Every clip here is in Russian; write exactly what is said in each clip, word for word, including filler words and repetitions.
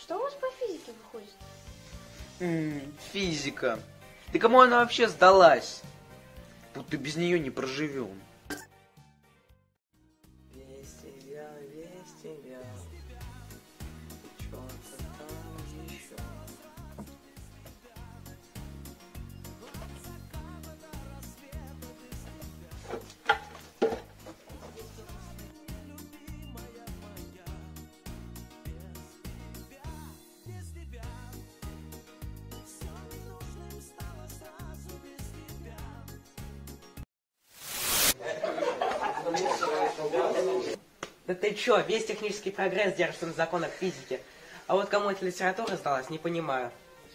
что у вас по физике выходит? М-м, физика. Да кому она вообще сдалась? Будто без нее не проживем. Весь тебя, весь тебя. Что-то там еще. Да ты чё, весь технический прогресс держится на законах физики. А вот кому эта литература сдалась, не понимаю.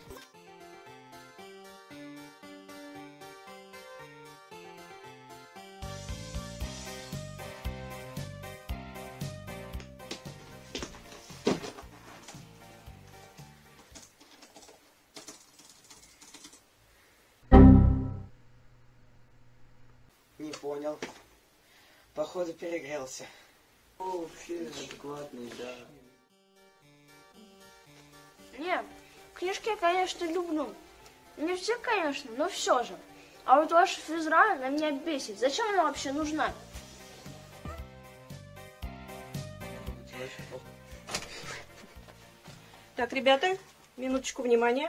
Не понял. Походу перегрелся. О, вообще адекватный, да. Не, книжки я, конечно, люблю. Не все, конечно, но все же. А вот ваша физра, она меня бесит. Зачем она вообще нужна? Так, ребята, минуточку внимания.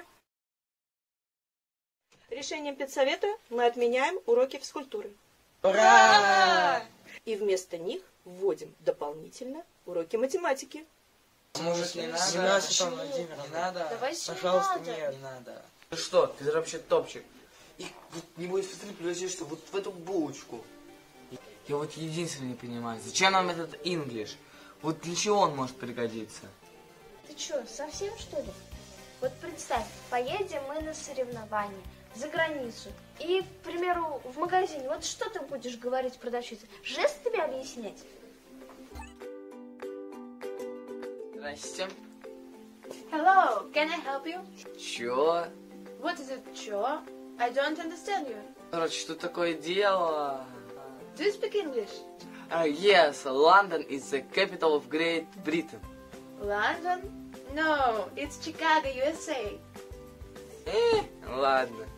Решением педсовета мы отменяем уроки физкультуры. Ура! И вместо них вводим дополнительно уроки математики. Может, не надо? Не надо, Почему? Светлана Владимировна. Не надо? Давайте Пожалуйста, не надо. нет. Не надо. Ты что, ты же вообще топчик. Их вот не будет физры превратишься вот в эту булочку. Я вот единственное не понимаю, зачем нам этот English? Вот для чего он может пригодиться? Ты что, совсем что ли? Вот представь, поедем мы на соревнования за границу. И, к примеру, в магазине. Вот что ты будешь говорить продавщице? Жест тебе объяснять? Здрасте. Hello, can I help you? Чё? What is it, чё? I don't understand you. Короче, что такое дело? Do you speak English? Uh, yes, London is the capital of Great Britain. London? No, it's Chicago, ю эс эй. Э, ладно.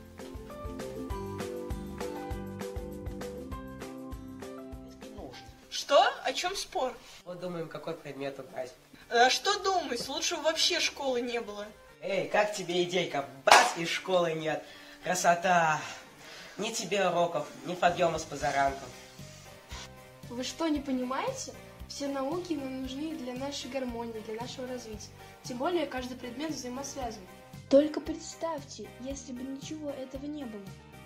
Что? О чем спор? Вот думаем, какой предмет убрать. А что думать? Лучше бы вообще школы не было. Эй, как тебе идейка? Бац, и школы нет. Красота. Ни тебе уроков, ни подъема с позаранком. Вы что, не понимаете? Все науки нам нужны для нашей гармонии, для нашего развития. Тем более, каждый предмет взаимосвязан. Только представьте, если бы ничего этого не было.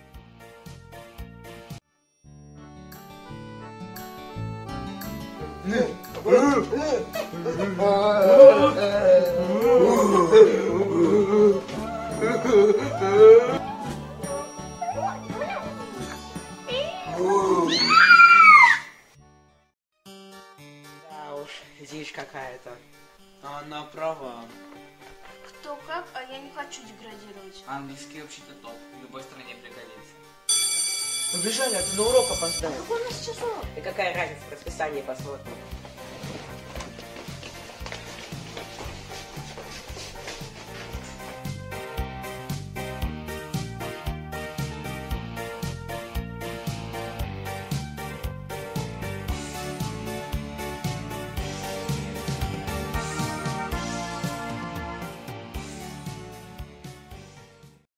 Да уж, дичь какая-то. Она права. Кто как, а я не хочу деградировать. Английский вообще-то топ. В любой стране пригодится. Побежали, а то на урок опоздаем. Какой у нас сейчас урок? И какая разница, в расписании посмотрим.